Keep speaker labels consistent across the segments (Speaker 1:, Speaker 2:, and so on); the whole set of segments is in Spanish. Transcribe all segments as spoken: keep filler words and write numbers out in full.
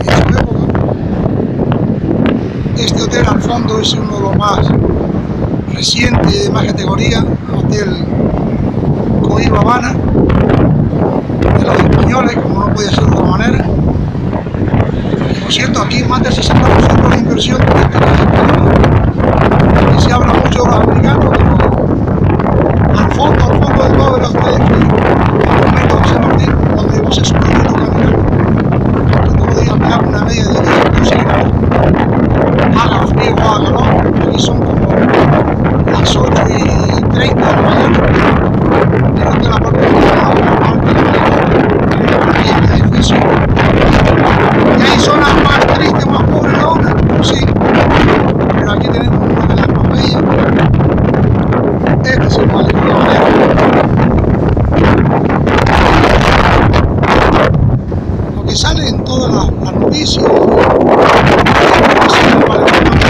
Speaker 1: en su época. Este hotel al fondo es uno de los más recientes y de más categoría, Hotel Coiba Habana, de los españoles, como no podía ser de otra manera. Y, por cierto, aquí más del sesenta por ciento de la inversión turística es española. Aquí se habla mucho de los americanos, pero al fondo, al fondo de todo el hotel, el momento de San Martín, donde vos es un poquito caminar, que todos los días me hago una media de diez, doce kilómetros. Haga frío o haga calor, aquí son como las ocho y treinta de la mañana. Creo que la parte de la parte de la edificio. Y hay zonas más tristes, más pobres de Londres, sí, pero aquí tenemos una de las más bellas. Este es el malecón de Valero. Lo que sale en todas las, las noticias es el malecón de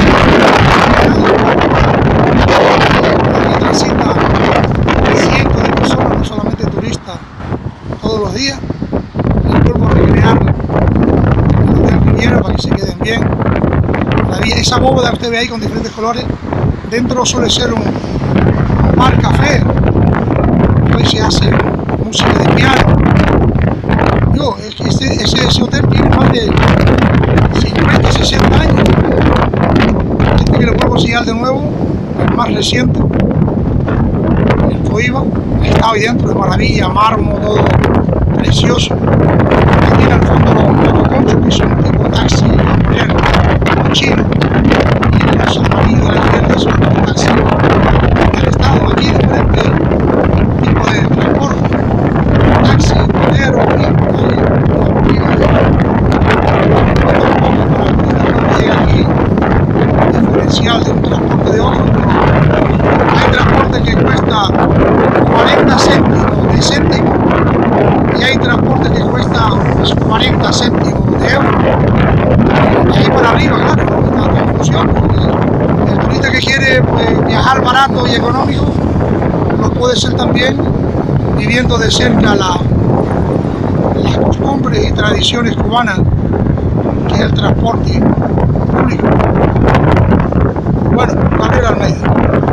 Speaker 1: aquí transita cientos de personas, no solamente turistas, todos los días. Les vuelvo a recrear el Hotel Riviera para que se queden bien. La vía, esa bóveda que usted ve ahí con diferentes colores, dentro suele ser un, un bar café. Hoy se hace música de piano. Yo, ese, ese, ese hotel tiene más de cincuenta, sesenta años. Este que le vuelvo a enseñar de nuevo, el más reciente, el Coiba. Ha estado ahí dentro de maravilla, mármol, todo precioso. Aquí en el fondo los motoconchos, que son tipo taxi japonés, chino, y los amarillos de la izquierda son tipo taxi del estado. Aquí diferentes tipos de transporte, taxi, bolero, y diferencial de un transporte de otro. Hay transporte que cuesta cuarenta céntimos de céntimo y hay transporte que cuesta pues, cuarenta céntimos de euro. Y ahí para arriba, claro, está la confusión, porque el turista que quiere pues, viajar barato y económico lo puede ser también viviendo de cerca la, las costumbres y tradiciones cubanas, que es el transporte público. Bueno, Gabriel Almeida.